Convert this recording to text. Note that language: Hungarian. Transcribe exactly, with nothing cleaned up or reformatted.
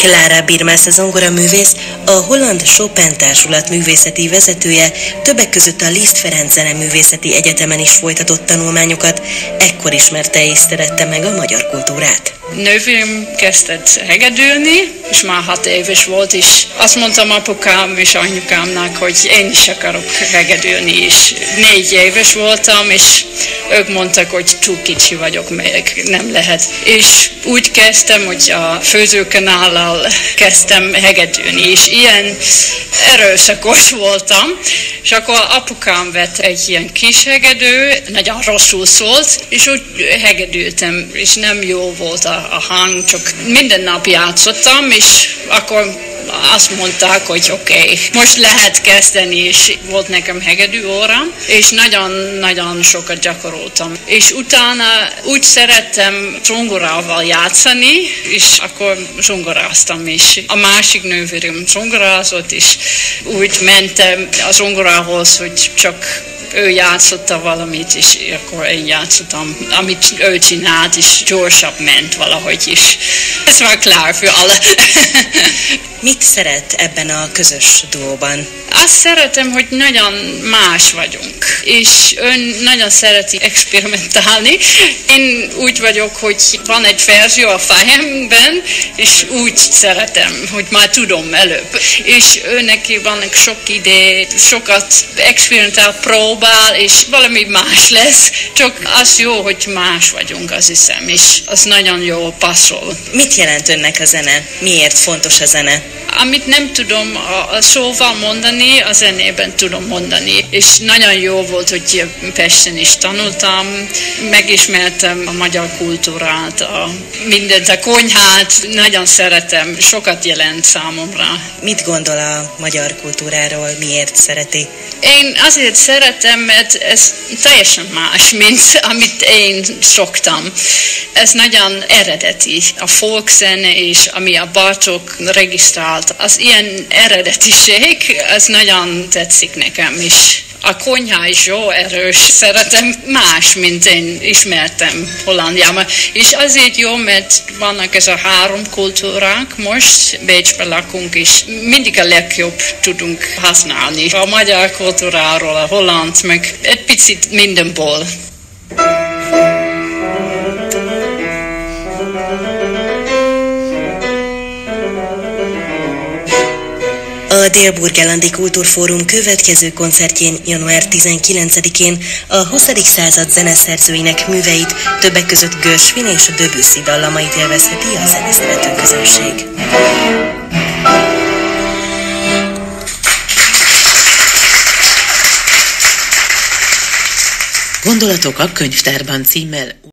Klára Birmász zongoraművész, a Holland Chopin Társulat művészeti vezetője, többek között a Liszt Ferenc Zeneművészeti Egyetemen is folytatott tanulmányokat, ekkor ismerte és szerette meg a magyar kultúrát. Nővérem kezdett hegedülni, és már hat éves volt, és azt mondtam apukám és anyukámnak, hogy én is akarok hegedülni, és négy éves voltam, és ők mondtak, hogy túl kicsi vagyok, még nem lehet. És úgy kezdtem, hogy a főzőkanállal kezdtem hegedülni, és ilyen erőszakos voltam, és akkor apukám vett egy ilyen kis hegedű, nagyon rosszul szólt, és úgy hegedültem, és nem jó volt a, a hang, csak minden nap játszottam, és akkor azt mondták, hogy oké, okay, most lehet kezdeni, és volt nekem hegedű órám, és nagyon-nagyon sokat gyakoroltam. És utána úgy szerettem zongorával játszani, és akkor zongoráztam is. A másik nővérem zongorázott, és úgy mentem a zongorához, hogy csak ő játszotta valamit, és akkor én játszottam, amit ő csinált, és gyorsabb ment valahogy is. Ez már klár für alle. Mit szeret ebben a közös duóban? Azt szeretem, hogy nagyon más vagyunk, és ön nagyon szereti experimentálni. Én úgy vagyok, hogy van egy verzió a fejemben, és úgy szeretem, hogy már tudom előbb. És ő neki van sok idő, sokat experimentál, próbál, és valami más lesz. Csak az jó, hogy más vagyunk, azt hiszem, és az nagyon jól passzol. Mit jelent önnek a zene? Miért fontos a zene? Amit nem tudom a, a szóval mondani, a zenében tudom mondani. És nagyon jó volt, hogy Pesten is tanultam, megismertem a magyar kultúrát, a, mindent, a konyhát, nagyon szeretem, sokat jelent számomra. Mit gondol a magyar kultúráról, miért szereti? Én azért szeretem, mert ez teljesen más, mint amit én szoktam. Ez nagyon eredeti. A folkzene és ami a Bartók regisztrált, az ilyen eredetiség, az nagyon tetszik nekem is. A konyha is jó erős, szeretem más, mint én ismertem Hollandiában. És azért jó, mert vannak ez a három kultúrák most, Bécsben lakunk, és mindig a legjobb tudunk használni. A magyar kultúráról, a holland, meg egy picit mindenból. A Dél-Burgenlandi Kultúrfórum következő koncertjén január tizenkilencedikén a huszadik század zeneszerzőinek műveit, többek között Gershwin és Debussy dallamait élvezheti a zeneszerető közönség. Gondolatok a könyvtárban címmel